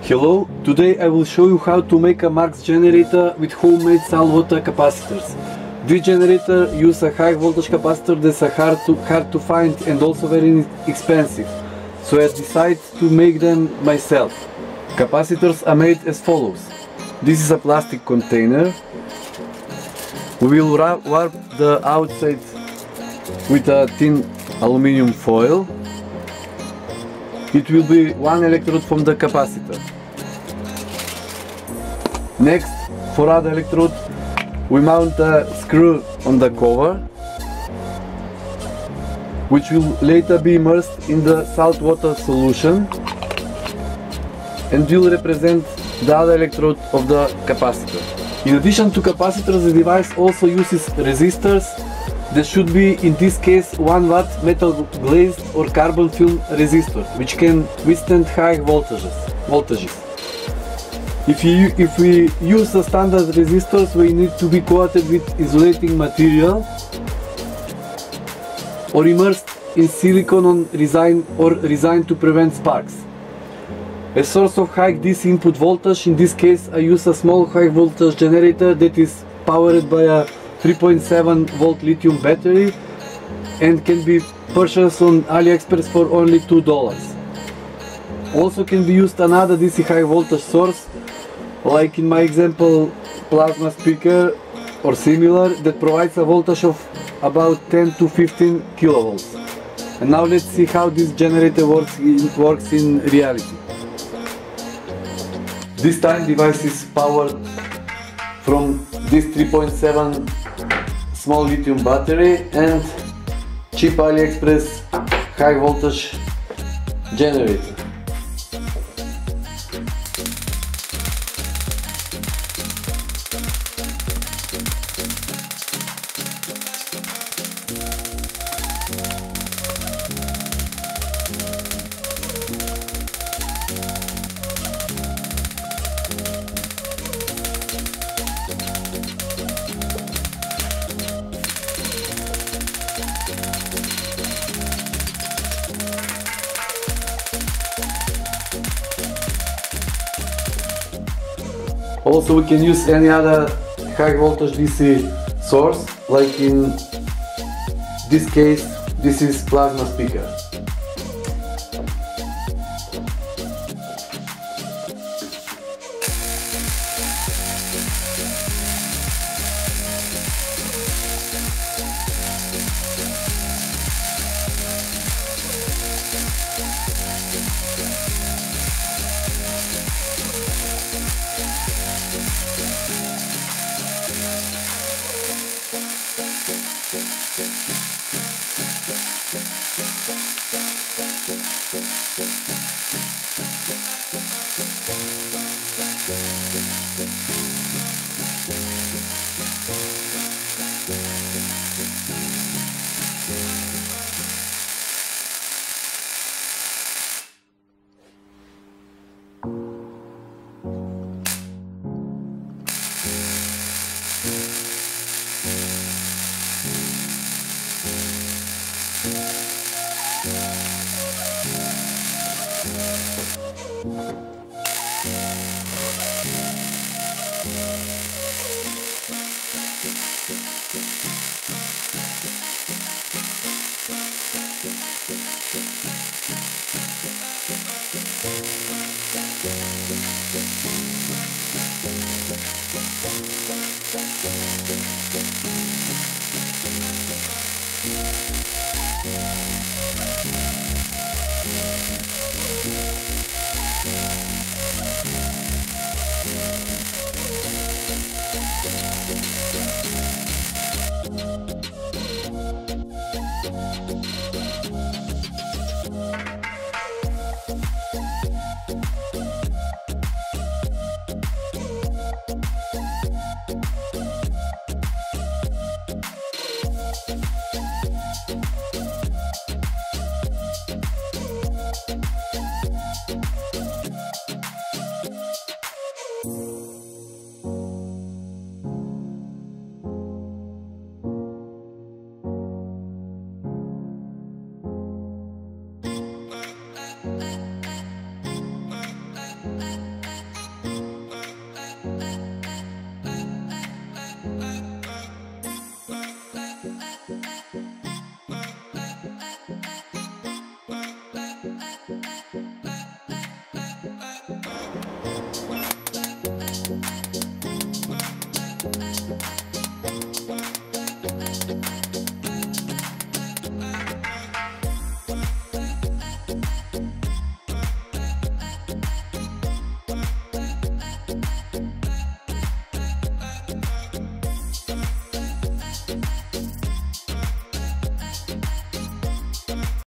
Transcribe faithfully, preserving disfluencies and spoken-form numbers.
Hello, today I will show you how to make a Marx generator with homemade saltwater capacitors. This generator uses a high voltage capacitor that's hard to, hard to find and also very expensive, so I decided to make them myself. Capacitors are made as follows. This is a plastic container. We will wrap the outside with a thin aluminum foil. It will be one electrode from the capacitor. Next, for other electrode, we mount a screw on the cover, which will later be immersed in the saltwater solution and will represent the other electrode of the capacitor. In addition to capacitors, the device also uses resistors. There should be, in this case, one watt metal glazed or carbon film resistor, which can withstand high voltages. voltages. If, you, if we use the standard resistors, we need to be coated with insulating material or immersed in silicone on resin or resin to prevent sparks. A source of high D C input voltage, in this case I use a small high voltage generator that is powered by a three point seven volt lithium battery and can be purchased on AliExpress for only two dollars. Also can be used another D C high voltage source, like in my example plasma speaker or similar, that provides a voltage of about ten to fifteen kilovolts. And now let's see how this generator works in, works in reality. This time device is powered from this three point seven small lithium battery and cheap AliExpress high voltage generator. Also, we can use any other high voltage D C source, like in this case, this is plasma speaker.